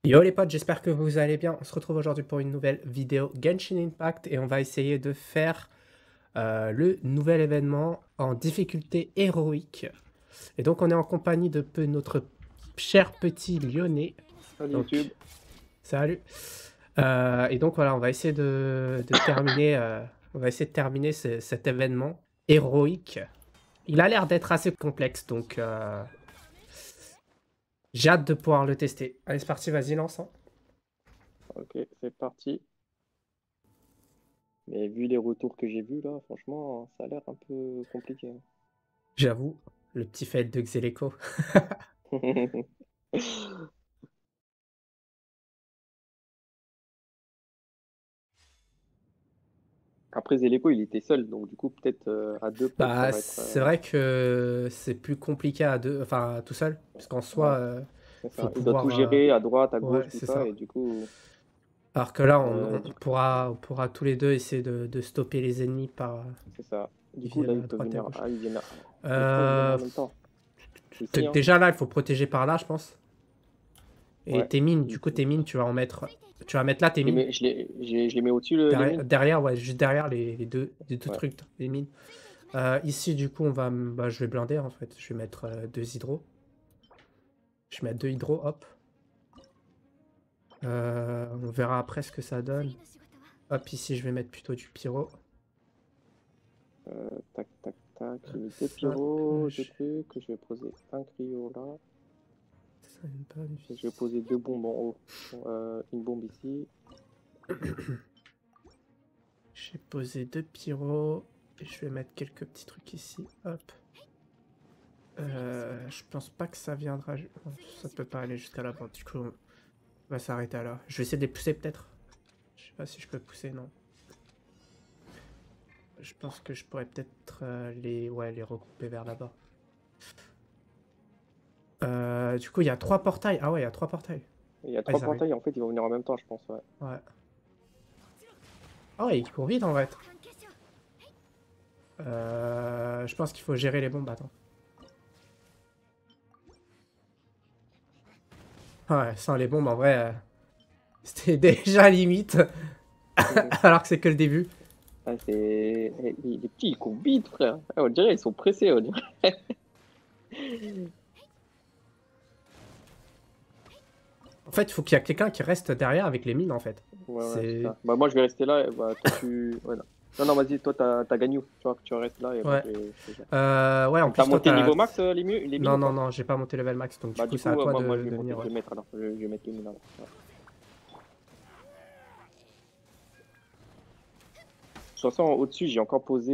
Yo les potes, j'espère que vous allez bien. On se retrouve aujourd'hui pour une nouvelle vidéo Genshin Impact et on va essayer de faire le nouvel événement en difficulté héroïque. Et donc on est en compagnie de notre cher petit Lyonnais. Salut Donc, YouTube. salut. Et donc voilà, on va essayer de terminer, on va essayer de terminer cet événement héroïque. Il a l'air d'être assez complexe, donc j'ai hâte de pouvoir le tester. Allez, c'est parti, vas-y, lance. Hein. Ok, c'est parti. Mais vu les retours que j'ai vus là, franchement, ça a l'air un peu compliqué. J'avoue, le petit fail de Xeleco. Après Zeleco, il était seul, donc du coup, peut-être à deux, peut-être ça Bah, va être. c'est vrai que c'est plus compliqué à deux, enfin tout seul, parce qu'en soi, Ouais, c'est faut ça. Il doit tout pouvoir. gérer à droite, à Ouais, gauche, tout c'est ça, ça. et du coup, Alors que là, du coup, on pourra tous les deux essayer de stopper les ennemis c'est ça. Du qui coup, là, viennent ils à peuvent droite et à venir. gauche. Ah, ils viennent. Les trois, ils viennent Euh, en même temps. Ici, hein. déjà là, il faut protéger par là, je pense. Et Ouais. tes mines, du coup, tes mines, tu vas mettre là tes Je les mines. mets, je les mets au-dessus les mines. Derrière, ouais, juste derrière les deux Ouais. trucs, les mines. Ici, du coup, bah, je vais blinder en fait. Je vais mettre deux hydros. Je vais mettre deux hydros, hop. On verra après ce que ça donne. Hop, ici, je vais mettre plutôt du pyro. Tac, tac, tac. J'ai mis deux Ça, pyros, deux trucs. Je vais poser un cryo là. ça une bonne Et je vais poser deux bombes en haut. Une bombe ici. J'ai posé deux pyros. Et je vais mettre quelques petits trucs ici. Hop. Je pense pas que ça viendra. Ça peut pas aller jusqu'à là-bas. Du coup, on va s'arrêter là. Je vais essayer de les pousser peut-être. Je sais pas si je peux pousser, non. Je pense que je pourrais peut-être les regrouper vers là-bas. Du coup, il y a trois portails. Ah ouais, il y a trois portails. Il y a Ah, trois ils arrivent. portails, en fait, ils vont venir en même temps, je pense. Ouais. Ouais. Ah ouais, ils courent vite en fait. Je pense qu'il faut gérer les bombes. Attends. Ouais, sans les bombes, en vrai, c'était déjà limite. Alors que c'est que le début. Ah, les petits, ils courent vite, frère. Ah, on dirait, ils sont pressés, on dirait. En fait, il faut qu'il y a quelqu'un qui reste derrière avec les mines, en fait. Ouais, ouais, c'est C'est... ça. Bah, moi, je vais rester là. Et bah, toi, tu. Ouais, non. Non, non, vas-y, toi, t'as gagné. Tu vois, que tu restes là et moi, Ouais. je gère. Ouais, en T'as plus, toi, monté t'as... niveau max, les mines Non, ou non, pas? non, j'ai pas monté level max. Donc, du Bah, coup, du c'est à coup, toi moi, je vais de monter. venir, Je ouais. vais mettre alors. Je vais mettre les mines alors. Ouais. De toute façon, au-dessus, j'ai encore posé.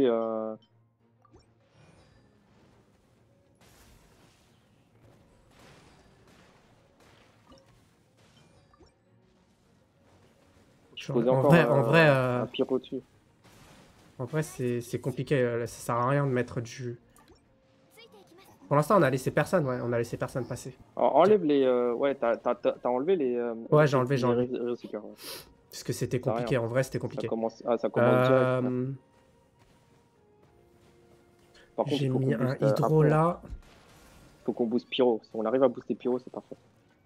Je posais encore un pyro au-dessus. En vrai, c'est compliqué. Ça sert à rien de mettre du... Pour l'instant, on a laissé personne, ouais. On a laissé personne passer. Ok. Enlève les. Ouais, t'as enlevé Ouais, j'ai les enlevé. récipients. Ouais. Parce que c'était Ça sert à rien. compliqué. En vrai, c'était compliqué. Ça commence direct, frère. Euh... Par contre, J'ai il faut qu'on mis un booste à hydro fond, hein. là. Il faut qu'on booste Pyro. Si on arrive à booster Pyro, c'est parfait.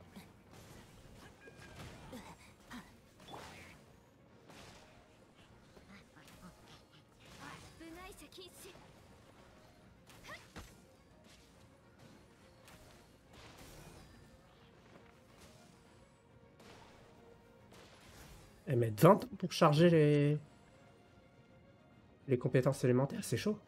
Et mettre 20 pour charger les compétences élémentaires, c'est chaud.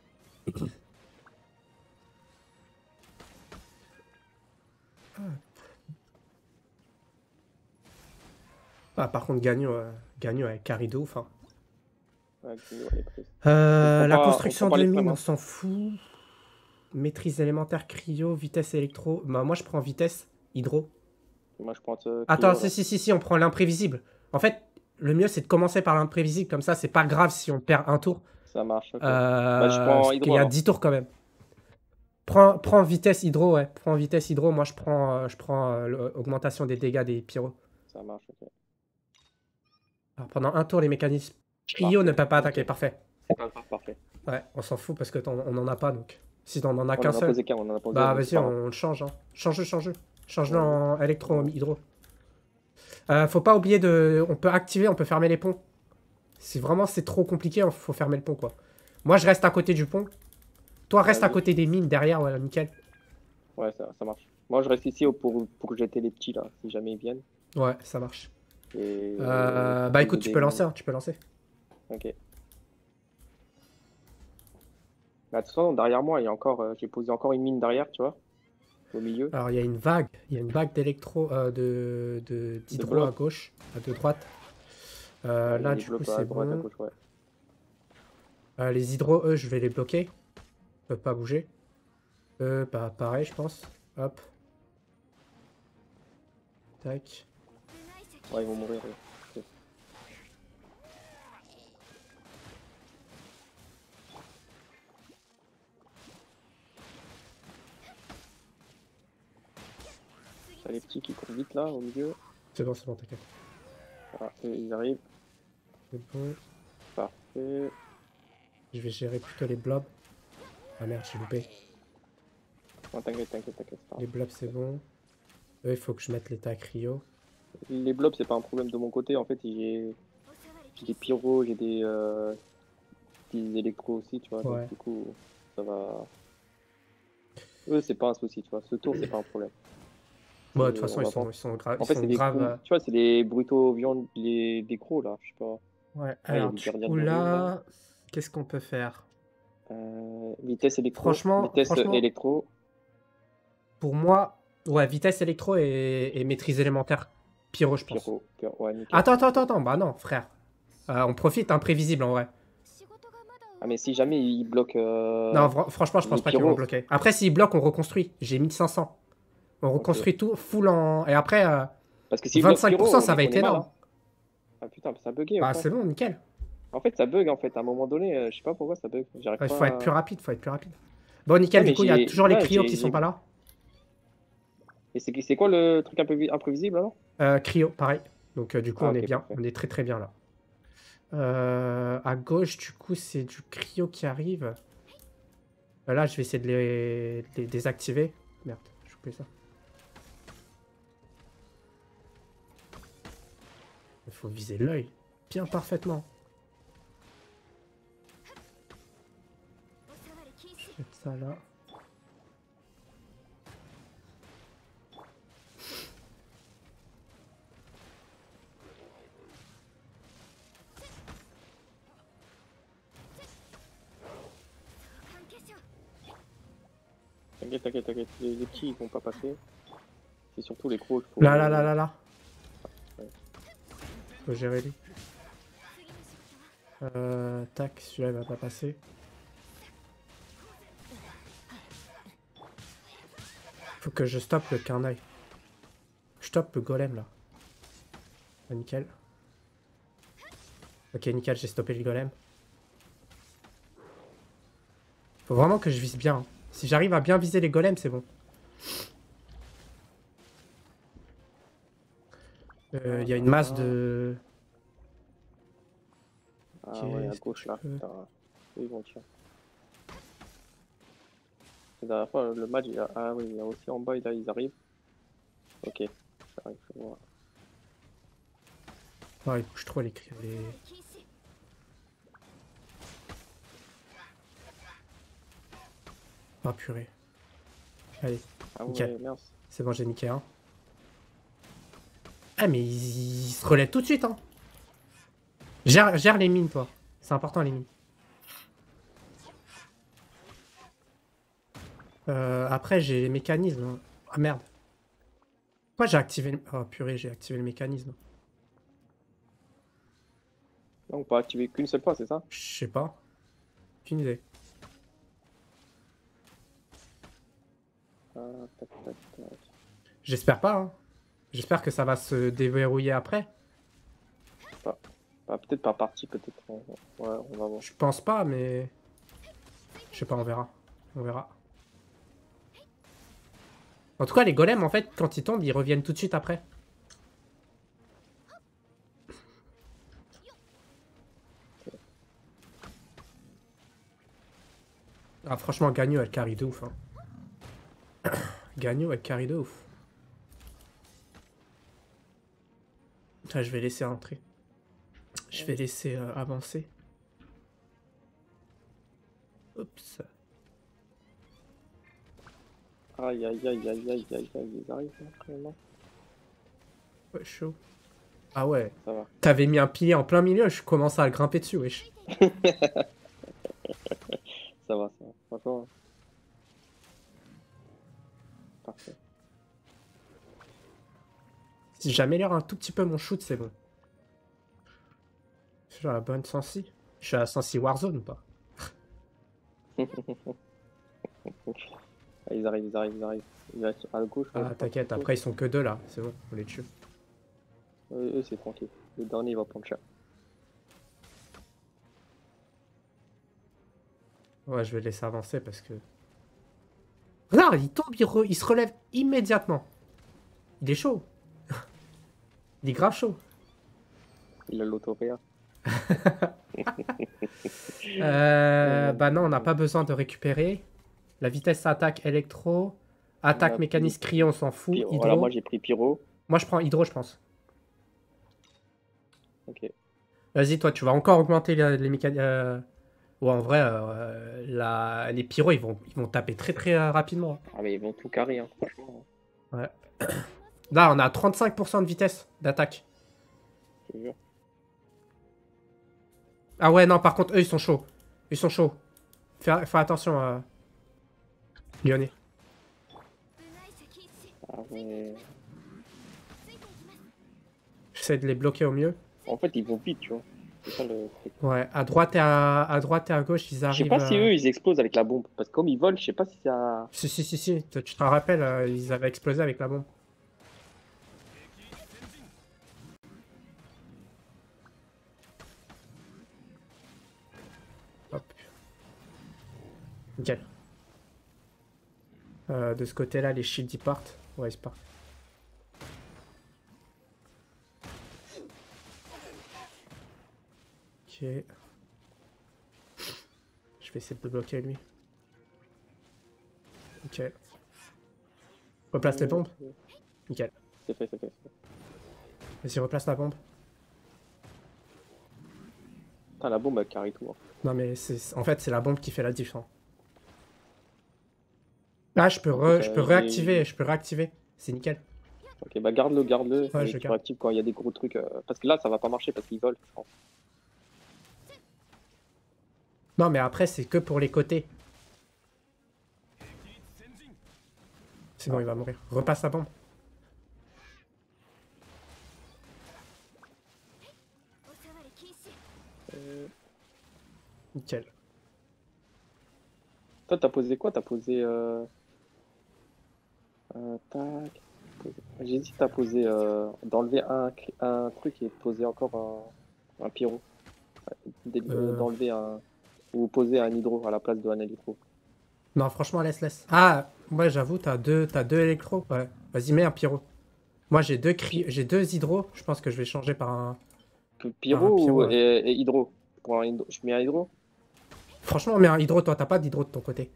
Ah, par contre, Gagno avec carry de ouf. Hein. Ouais, Guigno, elle est prise. La On prend construction pas de l'extrême, mine, on hein. s'en fout. Maîtrise élémentaire, cryo, vitesse électro. Bah, moi, je prends vitesse, hydro. Moi, je prends Attends, Cryo, là. si, on prend l'imprévisible. En fait, le mieux, c'est de commencer par l'imprévisible. Comme ça, c'est pas grave si on perd un tour. Ça marche, ok. Bah, je prends Parce qu'il Hydro, y a alors. 10 tours quand même. Prends vitesse hydro, ouais. Prends vitesse hydro. Moi, je prends l'augmentation des dégâts des pyros. Ça marche, ok. Alors, pendant un tour, les mécanismes cryo ne Parfait, peuvent pas attaquer. nickel. Parfait. Parfait. Ouais, on s'en fout parce que on en a pas donc. Si on en a On qu'un en a seul, posé qu'un, on en a posé un, bah donc c'est vas-y, pas grave. on le change. Hein. Change-le Ouais, en électro ouais. hydro. Faut pas oublier de... On peut activer, on peut fermer les ponts. Si vraiment c'est trop compliqué, faut fermer le pont, quoi. Moi, je reste à côté du pont. Toi, reste à Vas-y. côté des mines, derrière, voilà, nickel. Ouais, ça marche. Moi, je reste ici pour jeter les petits, là, si jamais ils viennent. Ouais, ça marche. Et Bah poser écoute, tu des peux mines. lancer, hein, tu peux lancer. Ok. Là, de toute façon, derrière moi, il y a encore, j'ai posé encore une mine derrière, tu vois, au milieu. Alors, il y a une vague d'électro, De d'hydro à blocs. gauche, de droite. Ouais, il y a Là, des du coup, blocs c'est à droite, à bon. gauche, ouais. Les hydros, eux, je vais les bloquer. Ils peuvent pas bouger. Bah, pareil, je pense. Hop. Tac. Ouais, ils vont mourir. Ouais. Ok. T'as les petits qui courent vite là, au milieu. C'est bon, t'inquiète. Voilà, ils arrivent. C'est bon. Parfait. Je vais gérer plutôt les blobs. Ah merde, j'ai loupé. Non, t'inquiète, t'inquiète, t'inquiète. Les blobs, c'est bon. Eux, il faut que je mette l'état cryo. Les blobs, c'est pas un problème de mon côté. En fait, j'ai des pyros, j'ai des électros aussi, tu vois. Donc, Ouais. du coup, ça va. Eux, c'est pas un souci, tu vois. Ce tour, c'est pas un problème. Bon, de Et toute façon, on va voir. ils En fait, sont c'est des graves. gros, tu vois, c'est des brutaux viandes, des gros là, je sais pas. Ouais, Là, il y a alors des du gardiens coup de ruines là. là, qu'est-ce qu'on peut faire? Vitesse électro, vitesse Franchement, électro. pour moi, ouais, vitesse électro et maîtrise élémentaire. Pyro, je pense. Ouais, nickel. Attends, bah non, frère. On profite, imprévisible en vrai. Ah, mais si jamais il bloque Non, franchement, je les pense pas qu'ils vont le pyros, bloquer. Après, s'ils bloquent, on reconstruit. J'ai 1500. On ok. reconstruit tout, full en. Et après, Parce que s'il bloque pyro, 25%, ça va on être est mal, énorme. hein. Ah putain, ça a bugué, Bah, enfin. c'est bon, nickel. En fait, ça bug, en fait. À un moment donné, je sais pas pourquoi ça bug. J'arrive Il faut être plus pas à... rapide, faut être plus rapide. Bon, Ouais, nickel, du mais coup, il y a toujours les là, cryos qui sont pas là. Et c'est quoi le truc un peu imprévisible, alors? Cryo, pareil. Donc, du coup, Ah, on est ok, bien. parfait. On est très très bien là. À gauche, du coup, c'est du cryo qui arrive. Là, je vais essayer de les désactiver. Merde, j'ai coupé ça. Il faut viser l'œil. Bien parfaitement. Je vais mettre ça là. T'inquiète. Les petits, ils vont pas passer. C'est surtout les gros qu'il faut... Là. Ouais. Faut gérer lui. Tac, celui-là il va pas passer. Faut que je stoppe le carnail. Je stoppe le golem là. Ah, nickel. Ok, nickel, j'ai stoppé le golem. Faut vraiment que je vise bien, hein. Si j'arrive à bien viser les golems, c'est bon. Il y a une masse de... Ah Ok, ouais, à est-ce que gauche tu là. peux... Putain, ils vont tirer. La dernière fois, le match, ah oui, il y a aussi en bas, là, ils arrivent. Ok, j'arrive, je vois. Oh, il bouge trop les... Oh purée. Allez, Ah nickel. ouais, merde. C'est bon, j'ai niqué un. Ah mais il se relève tout de suite, hein. Gère les mines, toi. C'est important, les mines. Après, j'ai les mécanismes, hein. Ah merde. Pourquoi j'ai activé... Oh purée, j'ai activé le mécanisme. Donc, on peut activer qu'une seule fois, c'est ça? Je sais pas. Aucune idée. Ah, tac. J'espère pas, hein. J'espère que ça va se déverrouiller après. Peut-être par partie, peut-être. Ouais, on va voir. Je pense pas, mais... Je sais pas, on verra. On verra. En tout cas, les golems, en fait, quand ils tombent, ils reviennent tout de suite après. Ah, franchement, Gagno, elle carry de ouf, hein. Gagno, elle carry de ouf. Enfin, je vais laisser rentrer. Je vais laisser avancer. Oups. Aïe, aïe, aïe, aïe, aïe, aïe, aïe, ils arrivent, là, quand même. Ouais, chaud. Ah ouais. Ça va. T'avais mis un pilier en plein milieu, je commence à le grimper dessus, wesh. Ça va, franchement. Parfait. Si j'améliore un tout petit peu mon shoot, c'est bon. Je suis à la bonne sensi. Je suis à la sensi Warzone ou pas? Ah, ils arrivent, ils arrivent, ils arrivent. Ils arrivent à gauche. Ah, t'inquiète, après ils sont que deux là, c'est bon, on les tue. Eux, c'est tranquille. Le dernier, il va prendre cher. Ouais, je vais laisser avancer parce que... Regarde, il tombe, il se relève immédiatement. Il est chaud. Il est grave chaud. Il a l'autoréa. Bah non, on n'a pas besoin de récupérer. La vitesse attaque électro. Attaque mécanisme crayon, on s'en fout. Hydro. Voilà, moi j'ai pris pyro. Moi je prends hydro, je pense. Ok. Vas-y, toi, tu vas encore augmenter les mécaniques. Ouais, en vrai, les pyros, ils vont taper très très rapidement. Ah, mais ils vont tout carrer, hein, franchement. Ouais. Là, on a 35% de vitesse d'attaque. Je te jure. Ah ouais, non, par contre, eux, ils sont chauds. Ils sont chauds. Fais attention, Lyonnais. Ah, ouais. J'essaie de les bloquer au mieux. En fait, ils vont vite, tu vois. C'est ça le truc. Ouais, à droite et à gauche, ils Je arrivent. sais pas si eux, ils explosent avec la bombe. Parce que comme ils volent, je sais pas si ça. Si. Tu te rappelles, ils avaient explosé avec la bombe. Hop. Nickel. De ce côté-là, les shields ils partent. Ouais, ils partent. Ok. Je vais essayer de le bloquer lui. Ok. Replace les bombes. Nickel. C'est fait, c'est fait. Vas-y, replace la bombe. Putain, la bombe, elle carry tout. Hein. Non, mais en fait, c'est la bombe qui fait la diff. Hein. Ah, je peux réactiver. Je peux réactiver. C'est nickel. Ok, bah garde-le, garde-le. Ouais, et je tu garde. réactives quand il y a des gros trucs. Parce que là, ça va pas marcher parce qu'ils volent, je pense. Non, mais après, c'est que pour les côtés. Sinon, il va mourir. Repasse la bombe. Nickel. Toi, t'as posé quoi? T'as posé. Tac. J'ai dit, t'as posé. D'enlever un truc et de poser encore un pyro. D'enlever un. Ou poser un hydro à la place d'un électro. Non, franchement, laisse. Ah, ouais, j'avoue, t'as deux électros. Ouais. Vas-y, mets un pyro. Moi, j'ai deux hydros. Je pense que je vais changer par un Pyro, pyro. et hydro. Je mets un hydro. Franchement, mets un hydro. Toi, t'as pas d'hydro de ton côté.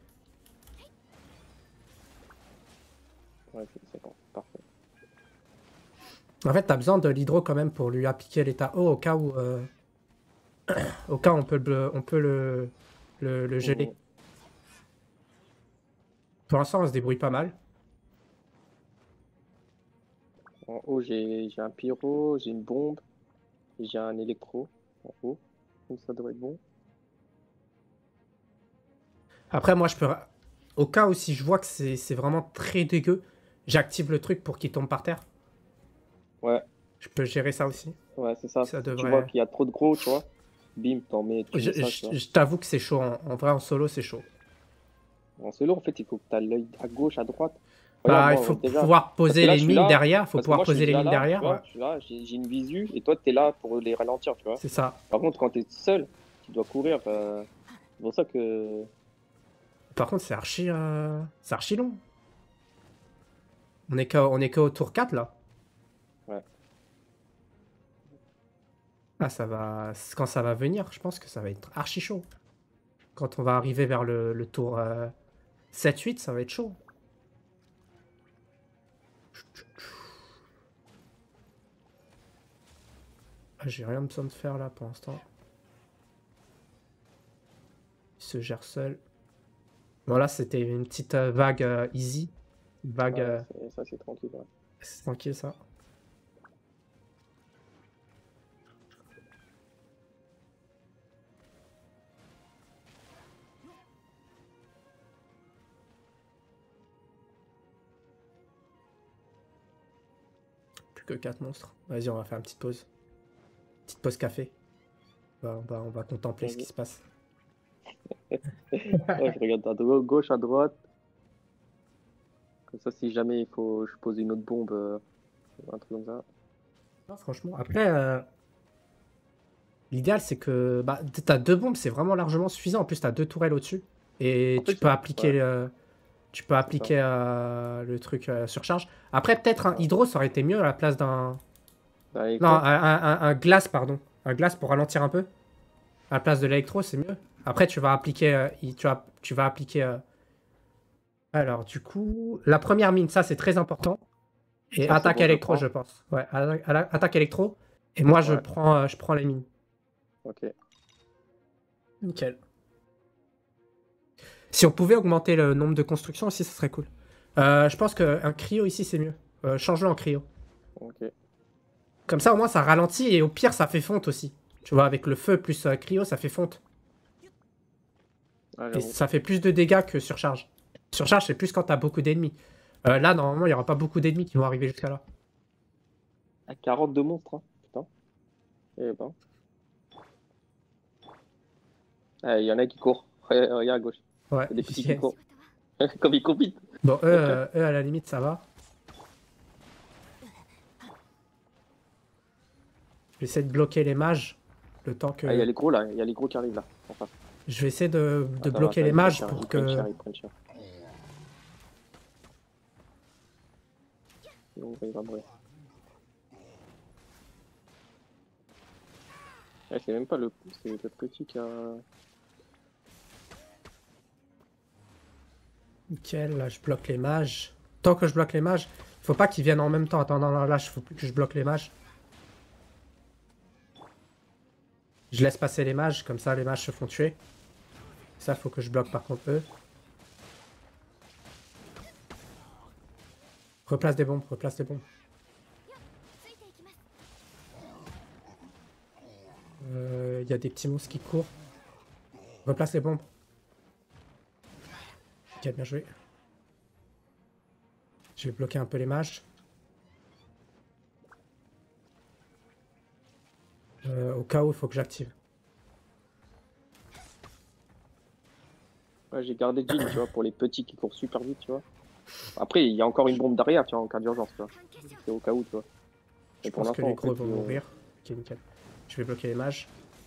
Ouais, c'est bon, parfait. En fait, t'as besoin de l'hydro quand même pour lui appliquer l'état haut au cas où. Au cas où on peut le geler. Pour l'instant, on se débrouille pas mal. En haut, j'ai un pyro, j'ai une bombe, et j'ai un électro en haut. Donc ça devrait être bon. Après, moi, je peux. Au cas où si je vois que c'est vraiment très dégueu, j'active le truc pour qu'il tombe par terre. Ouais. Je peux gérer ça aussi. Ouais, c'est ça. Ça Si tu devrait... vois qu'il y a trop de gros, tu vois, bim, t'en mets, tu mets ça, tu vois. Je t'avoue que c'est chaud. En vrai, en solo, c'est chaud. En solo, en fait, il faut que tu as l'œil à gauche, à droite. Bah, Regarde, il faut déjà, pouvoir poser là, les je suis mines là, derrière. Il faut parce que pouvoir moi, je suis poser les déjà mines là, derrière. tu vois, Ouais. je suis là, j'ai une visu, et toi, tu es là pour les ralentir, tu vois. C'est ça. Par contre, quand tu es seul, tu dois courir. C'est pour ça que. Par contre, c'est archi long. On est qu'au tour 4, là. Ouais. Ah, ça va... Quand ça va venir, je pense que ça va être archi chaud. Quand on va arriver vers le tour 7-8, ça va être chaud. Ah, j'ai rien besoin de faire là pour l'instant. Il se gère seul. Voilà, c'était une petite vague easy. Une vague. Ouais, ça c'est tranquille. Ouais. C'est tranquille ça. Plus que 4 monstres. Vas-y, on va faire une petite pause. Petite pause café. On va contempler ce qui se passe. Ouais, je regarde à gauche, à droite. Comme ça, si jamais il faut, je pose une autre bombe, un truc comme ça. Non, franchement, après, l'idéal c'est que bah, t'as 2 bombes, c'est vraiment largement suffisant. En plus, t'as 2 tourelles au-dessus. Et En fait, tu peux appliquer, ouais, tu peux c'est ça. appliquer le truc surcharge. Après, peut-être un Ouais. hydro, ça aurait été mieux à la place d'un. Bah, Non, électro. un glace, pardon. Un glace pour ralentir un peu. À la place de l'électro, c'est mieux. Après, tu vas appliquer. Tu vas appliquer. Alors, du coup, la première mine, ça c'est très important. Et Ça, c'est attaque bon, je électro, prends. je pense. Ouais, attaque électro. Et moi, Ouais, je prends les mines. ok. Nickel. Si on pouvait augmenter le nombre de constructions aussi, ça serait cool. Je pense qu'un cryo ici, c'est mieux. Change-le en cryo. Ok. Comme ça, au moins, ça ralentit et au pire, ça fait fonte aussi. Tu vois, avec le feu plus cryo, ça fait fonte. Ah, Et j'avoue. ça fait plus de dégâts que surcharge. Surcharge, c'est plus quand t'as beaucoup d'ennemis. Là, normalement, il n'y aura pas beaucoup d'ennemis qui vont arriver jusqu'à là. Ah, 42 monstres, hein. Putain. Eh ben. Ah, il y en a qui courent. Regarde à gauche. Ouais, Il y a des petits qui yes. courent. Comme ils courent vite. Bon, eux, à la limite, ça va. Je vais essayer de bloquer les mages. Le temps Ah, il y a que. les gros là. Il y a les gros qui arrivent là. En face. Je vais essayer Ah, de ça va, bloquer ça, les ils prennent mages cher. pour Ils prennent que. cher. Ils prennent cher. Il va mourir. Ouais, c'est même pas le. C'est le petit qui a. Nickel, là, je bloque les mages. Tant que je bloque les mages, faut pas qu'ils viennent en même temps. Attends, non, non, là, il faut plus que je bloque les mages. Je laisse passer les mages, comme ça, les mages se font tuer. Ça, faut que je bloque par contre eux. Replace des bombes, replace des bombes. Il y a des petits monstres qui courent. Replace les bombes. Ok, bien joué. Je vais bloquer un peu les mages. Au cas où, il faut que j'active. Ouais, j'ai gardé Jean, tu vois, pour les petits qui courent super vite, tu vois. Après, il y a encore une bombe derrière, tu vois, en cas d'urgence, tu vois. C'est au cas où, tu vois. Je Et pour pense que l'instant, les en gros fait, vont mourir. Ok, nickel. Je vais bloquer les mages.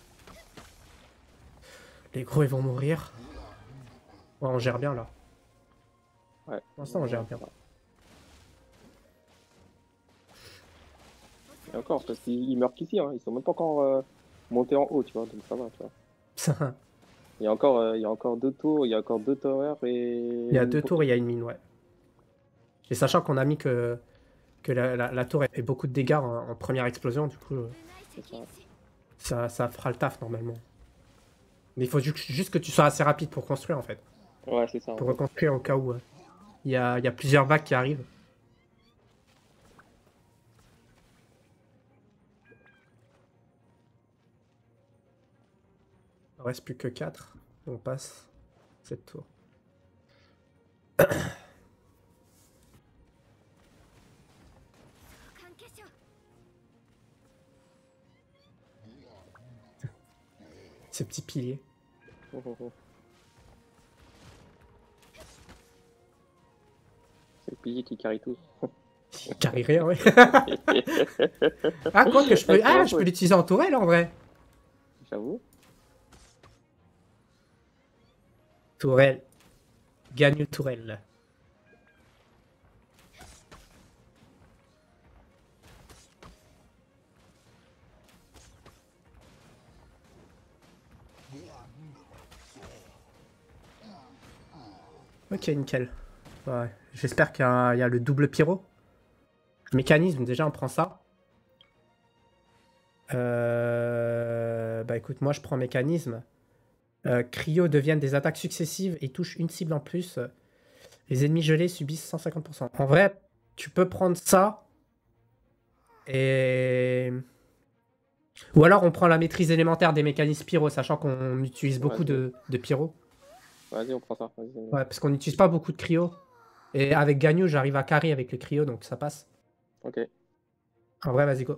Les gros, ils vont mourir. Ouais, on gère bien là. ouais. Pour l'instant, on gère bien. Et encore, parce qu'ils meurent qu'ici, hein. Ils sont même pas encore montés en haut, tu vois, donc ça va, tu vois. Il y a encore 2 tours, il y a encore 2 towers et. Il y a 2 tours et il y a une mine, ouais. Et sachant qu'on a mis que la tour fait beaucoup de dégâts en première explosion, du coup, ça fera le taf normalement. Mais il faut juste que tu sois assez rapide pour construire en fait. Ouais, c'est ça, en Pour fait. reconstruire au cas où il y a plusieurs vagues qui arrivent. Il ne reste plus que 4. On passe cette tour. Ces petits piliers. C'est le pilier qui carry tout. Il carry rien, ouais. Ah, quoi que je peux. Ah, je peux l'utiliser en tourelle en vrai. J'avoue. Tourelle. Gagne tourelle. Ok, nickel. Ouais. J'espère qu'il y a le double pyro. Mécanisme, déjà on prend ça. Bah écoute, moi je prends mécanisme. Cryo deviennent des attaques successives et touchent une cible en plus. Les ennemis gelés subissent 150%. En vrai, tu peux prendre ça. Et... Ou alors on prend la maîtrise élémentaire des mécanismes pyro, sachant qu'on utilise beaucoup de pyro. Vas-y, on prend ça. Ouais, parce qu'on n'utilise pas beaucoup de cryo. Et avec Ganyu, j'arrive à carry avec le cryo, donc ça passe. Ok. En vrai, vas-y, go.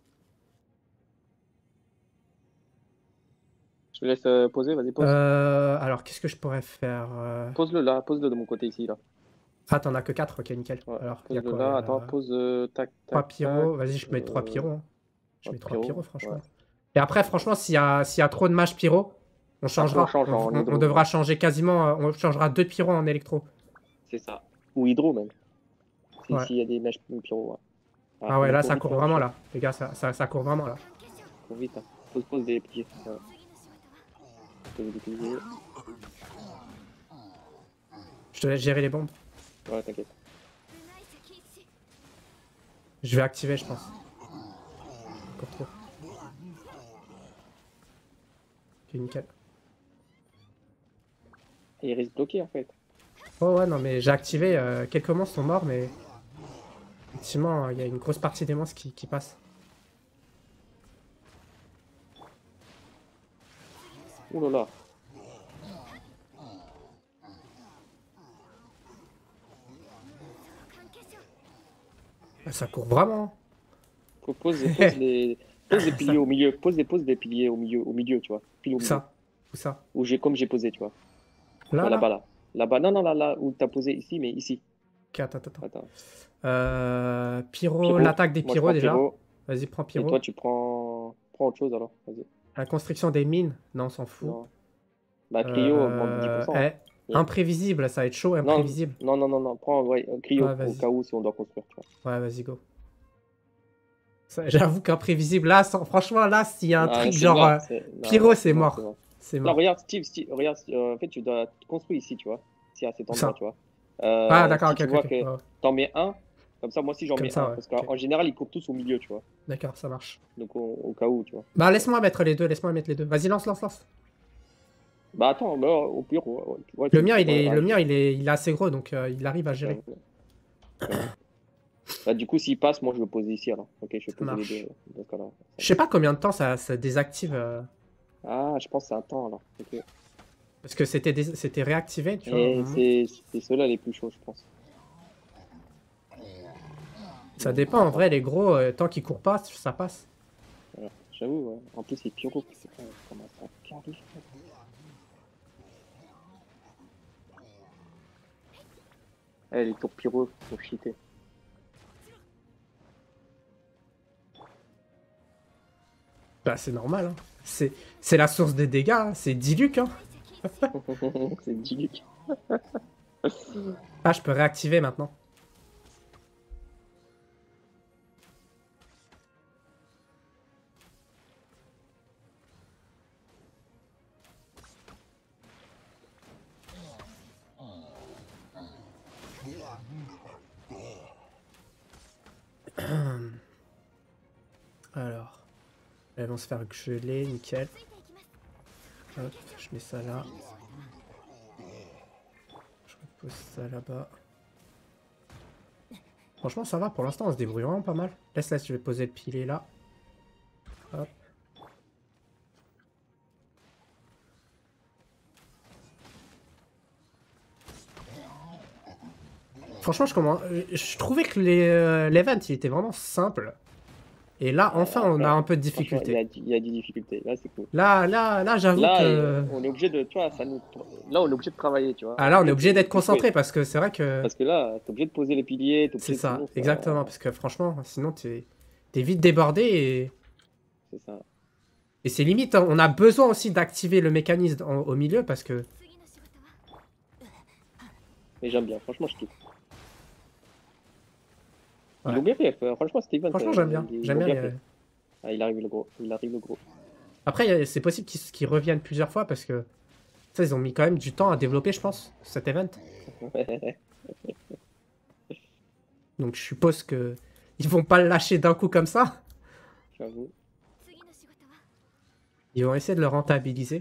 Je te laisse poser, vas-y, pose. Alors, qu'est-ce que je pourrais faire Pose-le là, pose-le de mon côté ici, là. Ah, t'en as que 4, ok, nickel. Ouais, Alors, il y a pose-le quoi là, attends, pose, tac, 3 tac, pyros, tac. vas-y, je mets 3 pyros. Hein. Je mets 3 pyros, franchement. Ouais. Et après, franchement, s'il y a trop de mage pyro, on changera. Après, on change en hydro. On devra changer quasiment, on changera 2 pyros en électro. C'est ça. Ou hydro, même. Ouais. S'il y a des mèches pyro, ouais. Ah ouais, là, ça court vraiment, là. Les gars, ça court vraiment, là. Cours vite, hein. Pose des piliers. Ouais. Pose des piliers. Je te laisse gérer les bombes. Ouais, t'inquiète. Je vais activer, je pense. Encore trop. Ok, nickel. Et il reste bloqué, en fait. Oh ouais, non, mais j'ai activé. Quelques monstres sont morts, mais... Effectivement, il y a une grosse partie des monstres qui passent. Ouh là là. Ça court vraiment. Pose des piliers au milieu. Pose des piliers au milieu, tu vois. Pile au Où milieu. ça? Où ça? Comme j'ai posé, tu vois. Là, Ouais, là? là-bas, là. Là-bas, non, là où t'as posé ici, mais ici. Ok, attends. Attends. Pyro, l'attaque des Moi, je pyros prends déjà. pyro. Vas-y, prends Et pyro. toi, tu prends autre chose alors. Vas-y. La construction des mines. Non, on s'en fout. Non. Bah, cryo augmente de 10%. Hein. Imprévisible, ça va être chaud, imprévisible. Non. Prends cryo Ouais, au cas où si on doit construire. Tu vois. Ouais, vas-y, go. J'avoue qu'imprévisible, là, franchement, là, s'il y a un truc genre mort, pyro, c'est mort. C'est mort. Là, regarde, Steve, regarde, en fait, tu dois construire ici, tu vois. Si à cet endroit, tu vois. Ah, d'accord, si ok, tu vois ok. que t'en mets un, comme ça, moi aussi, j'en Comme mets ça, un. ouais, Parce qu'en général, ils courent tous au milieu, tu vois. D'accord, ça marche. Donc, au cas où, tu vois. Bah, laisse-moi mettre les deux, laisse-moi mettre les deux. Vas-y, lance. Bah, attends, bah, au pire, ouais, Le mien, il est assez gros, donc il arrive à gérer. Ouais. Bah, du coup, s'il passe, moi, je le pose ici, alors. Ok, je vais poser marche. les deux, dans ce cas-là. Je sais pas combien de temps ça désactive. Ah, je pense que c'est un temps, alors. Ok. Parce que c'était réactivé, tu vois. Et c'est ceux-là les plus chauds, je pense. Ça dépend, en vrai, les gros, tant qu'ils courent pas, ça passe. Ouais, j'avoue, ouais. En plus, c'est pyro, c'est pas comment ça carry. Les tours pyro, faut cheater. Bah, c'est normal, hein. C'est la source des dégâts, hein. C'est Diluc, hein. C'est Diluc. Ah, je peux réactiver maintenant. Alors, elles vont se faire geler, nickel. Hop, je mets ça là. Je repose ça là-bas. Franchement, ça va, pour l'instant, on se débrouille vraiment pas mal. Laisse, je vais poser le pilier là. Hop. Franchement, je trouvais que l'event, il était vraiment simple. Et là, enfin, on a un peu de difficulté. Il y a des difficultés. Là, c'est cool. Là, j'avoue que... on est obligé de, tu vois, là, on est obligé de travailler, tu vois. Ah, là, on est obligé d'être concentré parce que c'est vrai que... Parce que là, t'es obligé de poser les piliers. C'est ça, exactement. Parce que franchement, sinon, t'es vite débordé et... C'est ça. Et c'est limite, hein, on a besoin aussi d'activer le mécanisme au milieu parce que... Mais j'aime bien, franchement, je kiffe. Ouais. Ils l'ont bien fait, franchement, Steven. Franchement, j'aime bien. J'aime bien. Ah, il arrive le gros. Après, c'est possible qu'ils reviennent plusieurs fois parce que... Ça, ils ont mis quand même du temps à développer, je pense, cet event. Donc je suppose que ils vont pas le lâcher d'un coup comme ça. J'avoue. Ils vont essayer de le rentabiliser.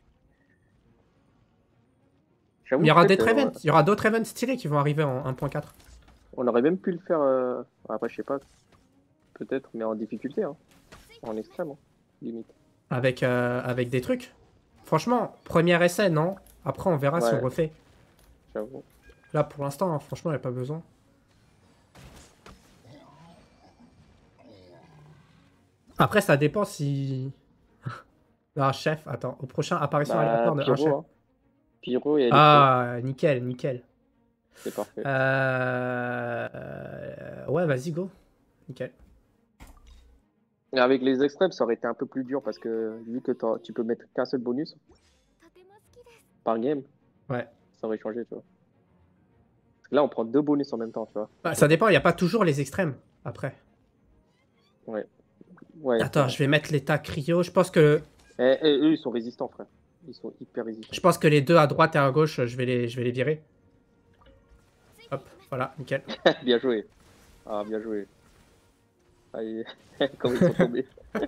J'avoue, Il y aura peut-être, d'autres events. Il y aura d'autres events stylés qui vont arriver en 1.4. on aurait même pu le faire. Après, je sais pas, peut-être, mais en difficulté, hein. En extrême, hein, limite. Avec des trucs. Franchement, premier essai, non. Après, on verra si on Ouais, refait. j'avoue. Là, pour l'instant, hein, franchement, il n'y a pas besoin. Après, ça dépend si... Ah, chef, attends. Au prochain apparition Bah, aléatoire de un chef. Pyro, hein. Pyro et Electro, Ah, nickel, nickel. c'est parfait. Ouais, vas-y, go. Nickel. Et avec les extrêmes, ça aurait été un peu plus dur parce que vu que tu peux mettre qu'un seul bonus par game, Ouais. ça aurait changé, tu vois. Parce que là, on prend 2 bonus en même temps, tu vois. Bah, ça dépend, il n'y a pas toujours les extrêmes, après. Ouais, ouais, c'est Attends, vrai. je vais mettre l'état cryo. Et eux, ils sont résistants, frère. Ils sont hyper résistants. Je pense que les deux à droite et à gauche, je vais les virer. Hop, voilà, nickel. Bien joué. Ah, bien joué. Ah, comment ils sont tombés.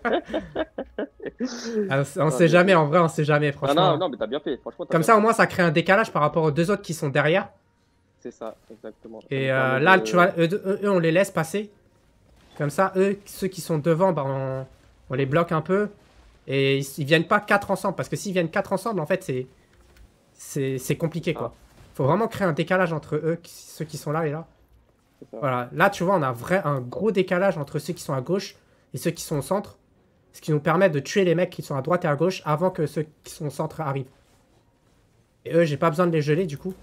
Ah, on Ah, sait bien jamais, joué. en vrai, on sait jamais, Ah non, franchement. non, mais t'as bien fait. Franchement, t'as Comme bien ça, au fait. moins, ça crée un décalage par rapport aux deux autres qui sont derrière. C'est ça, exactement. Ça Et nous permet là, tu vois, de... eux, on les laisse passer. Comme ça, eux, ceux qui sont devant, bah, on les bloque un peu. Et ils viennent pas 4 ensemble. Parce que s'ils viennent 4 ensemble, en fait, c'est compliqué, Ah, quoi. Faut vraiment créer un décalage entre eux, ceux qui sont là et là. c'est ça. Voilà, là, tu vois, on a un gros décalage entre ceux qui sont à gauche et ceux qui sont au centre. Ce qui nous permet de tuer les mecs qui sont à droite et à gauche avant que ceux qui sont au centre arrivent. Et eux, j'ai pas besoin de les geler, du coup.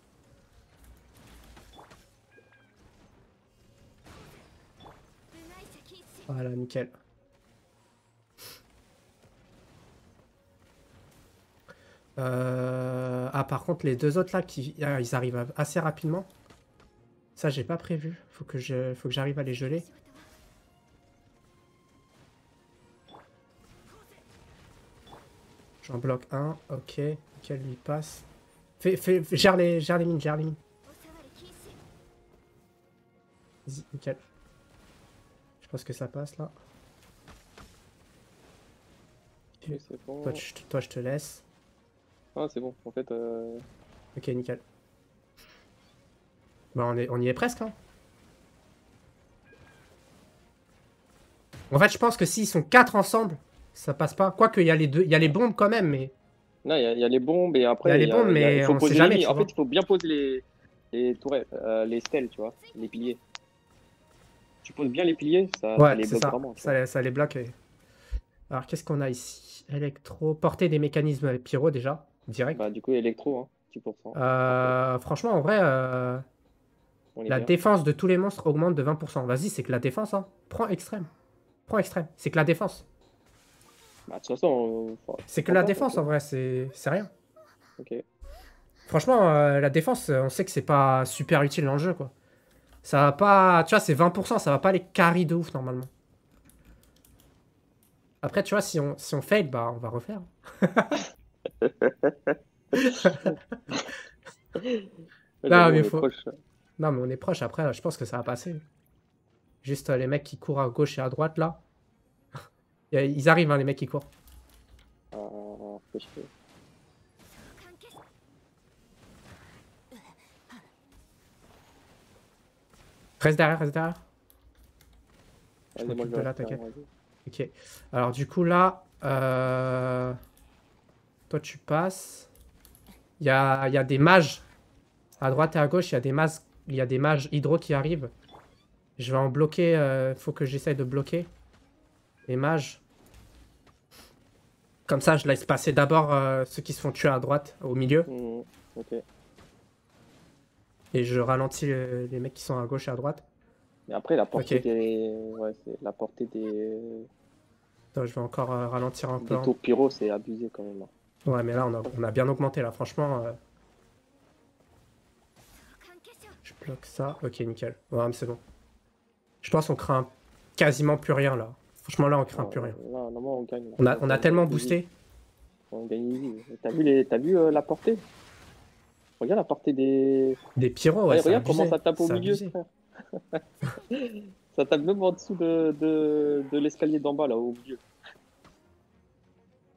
Voilà, nickel. Ah, par contre, les deux autres là, ils arrivent assez rapidement. Ça, j'ai pas prévu. Faut que j'arrive à les geler. J'en bloque un. Ok. Nickel, lui passe. Gère les mines, gère les mines. Vas-y, nickel. Je pense que ça passe là. Ok, c'est bon. Toi, je te laisse. Ah, c'est bon. En fait, Ok, nickel. Bah, on y est presque, hein. En fait, je pense que s'ils sont 4 ensemble, ça passe pas. Quoique, il y a les deux, il y a les bombes quand même, mais... non, il y a les bombes et Il y a après, les bombes, il mais faut on sait poser les jamais, mines. tu En fait, vois. il faut bien poser les tourelles, les stèles, tu vois, les piliers. Tu poses bien les piliers, ça Ouais, les c'est bloque ça. vraiment, tu vois. Ça les bloque. Alors, qu'est-ce qu'on a ici? Électro. Porter des mécanismes pyro, déjà. Direct. Bah, du coup, électro, hein, 10%. Parfait. Franchement, en vrai, On est la bien. défense de tous les monstres augmente de 20%. Vas-y, c'est que la défense, hein. Prends extrême. Prends extrême. C'est que la défense. Bah, de toute façon, C'est que prends la pas, défense, ok. en vrai, c'est rien. Ok. Franchement, la défense, on sait que c'est pas super utile dans le jeu, quoi. Ça va pas... Tu vois, c'est 20%, ça va pas les carry de ouf, normalement. Après, tu vois, si on fail, bah, on va refaire. Non, J'avoue, mais on est faut... proche. Non, mais on est proche, après, je pense que ça va passer. Juste les mecs qui courent à gauche et à droite, là. Ils arrivent, hein, les mecs qui courent. Fait chier. Reste derrière, reste derrière. Je Vas-y, moi, m'occupe je de vais là, rester t'inquiète. derrière, vas-y. Ok. Alors, du coup, là... Toi, tu passes. Il y a des mages. À droite et à gauche, il y a des mages hydro qui arrivent. Je vais en bloquer. Faut que j'essaye de bloquer les mages. Comme ça, je laisse passer d'abord ceux qui se font tuer à droite, au milieu. Ok. Et je ralentis les mecs qui sont à gauche et à droite. Mais après, la portée Ok. des... Ouais, c'est la portée Attends, je vais encore ralentir un peu. des tours pyro, c'est abusé quand même, hein. Ouais, mais là, on a bien augmenté, là. Franchement, je bloque ça. Ok, nickel. Ouais, mais c'est bon. Je pense qu'on craint quasiment plus rien, là. Franchement, là, on craint plus rien. Là, normalement, on gagne. Là. On a tellement boosté. On gagne easy. T'as vu la portée? Regarde la portée des... Des pyros, ouais, Ouais, c'est regarde comment abusé. ça tape au C'est milieu, abusé. frère. Ça tape même en dessous de l'escalier d'en bas, là, au milieu.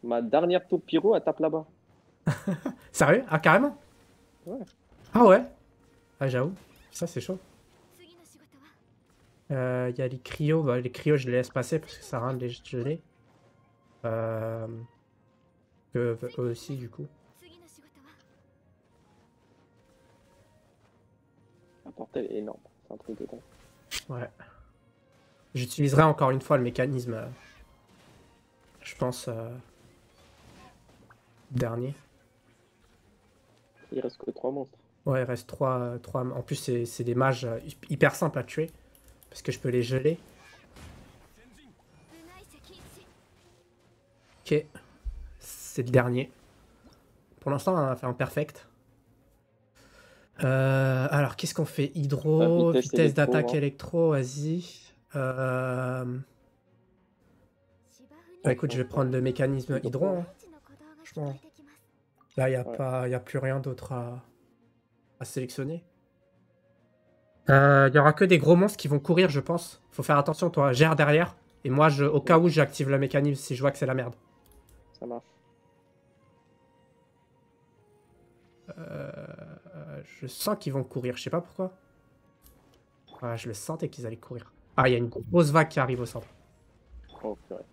Ma dernière tour pyro, elle tape là-bas. Sérieux? Ah, carrément? Ouais. Ah ouais? Ah, j'avoue. Ça, c'est chaud. Il y a les cryos. Bah, les cryos, je les laisse passer parce que ça rend les geler. Eux aussi, du coup. La portée est énorme. C'est un truc de dingue. Ouais. J'utiliserai encore une fois le mécanisme. Je pense. Dernier. Il reste que 3 monstres. Ouais, il reste 3. En plus, c'est des mages hyper simples à tuer. Parce que je peux les geler. Ok. C'est le dernier. Pour l'instant, on a fait un perfect. Alors, qu'est-ce qu'on fait? Hydro, vitesse d'attaque électro, vas-y. Bah, écoute, je vais prendre le mécanisme hydro. Hein. Franchement. Là, il n'y a plus rien d'autre à sélectionner. Il y aura que des gros monstres qui vont courir, je pense. Faut faire attention, toi. Gère derrière. Et moi, au cas où, j'active le mécanisme si je vois que c'est la merde. Ça marche. Je sens qu'ils vont courir, je sais pas pourquoi. Ouais, je le sentais qu'ils allaient courir. Ah, il y a une grosse vague qui arrive au centre. Oh, purée.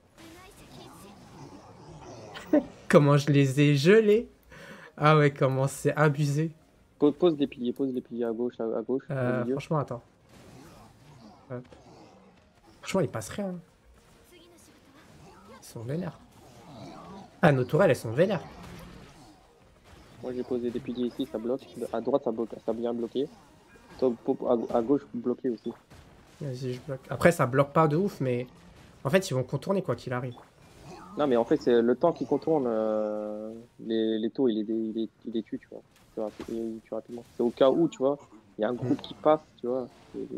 Comment je les ai gelés. Ah ouais, comment c'est abusé. Pose les piliers à gauche, à gauche. Franchement, attends. Hop. Franchement, il passe rien. Ils sont vénères. Ah, nos tourelles, elles sont vénères. Moi, j'ai posé des piliers ici, ça bloque. À droite, ça a bien bloqué. À gauche, bloqué aussi. Vas-y, je bloque. Après, ça bloque pas de ouf, mais en fait, ils vont contourner quoi qu'il arrive. Non, mais en fait, c'est le temps qui contourne les taux, il les tue, tu vois. Il tue rapidement. C'est au cas où, tu vois, il y a un groupe qui passe, tu vois.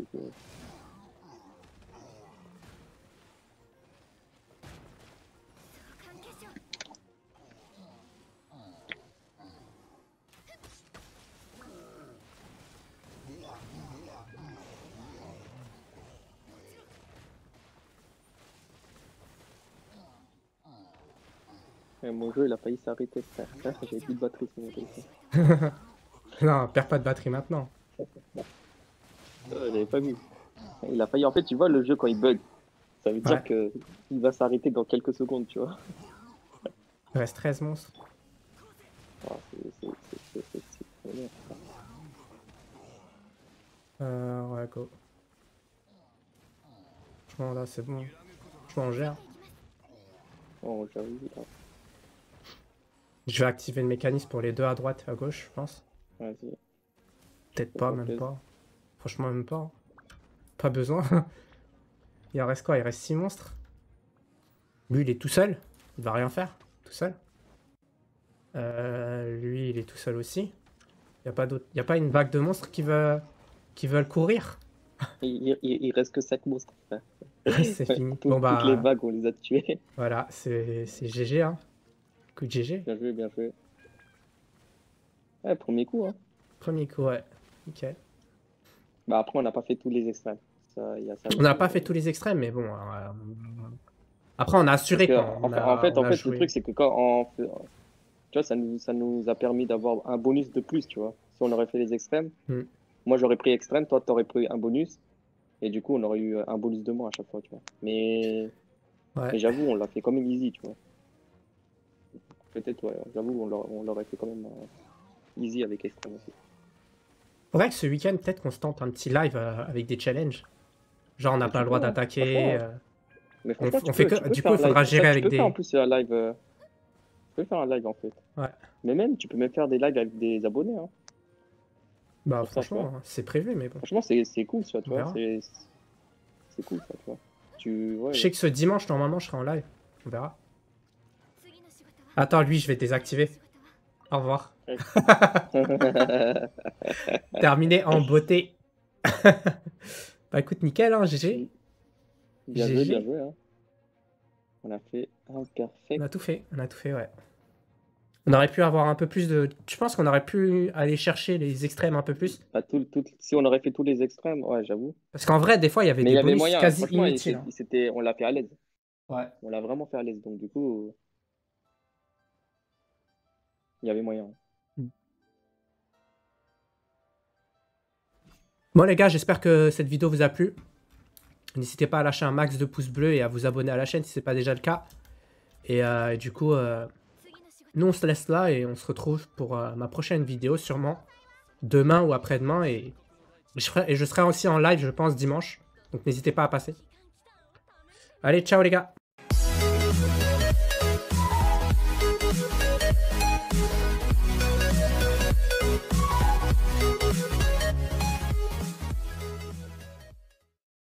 Et mon jeu, il a failli s'arrêter, frère. J'avais plus de batterie sur mon téléphone. Non, perds pas de batterie maintenant. J'avais pas vu. Il a failli. En fait, tu vois, le jeu, quand il bug, ça veut dire que il va s'arrêter dans quelques secondes, tu vois. Il reste 13 monstres. Oh, Ouais, go. Franchement, là, c'est bon. Franchement, on gère. Oh, j'avoue. Je vais activer le mécanisme pour les deux à droite et à gauche, je pense. Vas-y. Peut-être pas, même pas. Franchement, même pas. Pas besoin. Il en reste quoi? Il reste 6 monstres. Lui, il est tout seul. Il va rien faire. Tout seul. Lui, il est tout seul aussi. Il n'y a pas une vague de monstres qui veulent courir. Il reste que 5 monstres, frère. C'est fini. Bon, bah, toutes les vagues, on les a tuées. Voilà, c'est GG, hein. Coup de GG. Bien joué, bien joué. Ouais, premier coup, hein. Premier coup, ouais. Nickel. Bah après, on n'a pas fait tous les extrêmes. On n'a pas fait tous les extrêmes, mais bon. Après, on a assuré quand en fait, joué. le truc, c'est que quand tu vois, ça nous a permis d'avoir un bonus de plus, tu vois. Si on aurait fait les extrêmes, moi j'aurais pris extrême, toi t'aurais pris un bonus, et du coup on aurait eu un bonus de moins à chaque fois, tu vois. Mais j'avoue, on l'a fait quand même easy, tu vois. Peut-être, ouais, j'avoue, on l'aurait fait quand même easy avec extrême aussi. Faudrait que ce week-end, peut-être qu'on se tente un petit live avec des challenges. Genre, on n'a pas le droit d'attaquer. Mais franchement, on fait que... Du coup, il faudra gérer avec des... Tu peux faire en plus un live... Tu peux faire un live, en fait. Ouais. Mais même, tu peux même faire des lives avec des abonnés, hein. Bah, franchement, c'est prévu, mais bon. Franchement, c'est cool, ça, tu vois. C'est cool, ça, tu vois. Je sais que ce dimanche, normalement, je serai en live. On verra. Attends, lui, je vais désactiver. Au revoir. Terminé en beauté. Bah écoute, nickel, hein, GG. Bien joué, bien joué. Hein. On a fait un perfect. On a tout fait, ouais. On aurait pu avoir un peu plus de... Je pense qu'on aurait pu aller chercher les extrêmes un peu plus. Bah, si on aurait fait tous les extrêmes, ouais, j'avoue. Parce qu'en vrai, des fois, il y avait des bonus quasi inutiles. On l'a fait à l'aise. Ouais. On l'a vraiment fait à l'aise, donc du coup... Il y avait moyen. Bon les gars, j'espère que cette vidéo vous a plu. N'hésitez pas à lâcher un max de pouces bleus et à vous abonner à la chaîne si ce n'est pas déjà le cas. Et du coup, nous on se laisse là et on se retrouve pour ma prochaine vidéo sûrement demain ou après-demain. Et je serai aussi en live je pense dimanche. Donc n'hésitez pas à passer. Allez, ciao les gars!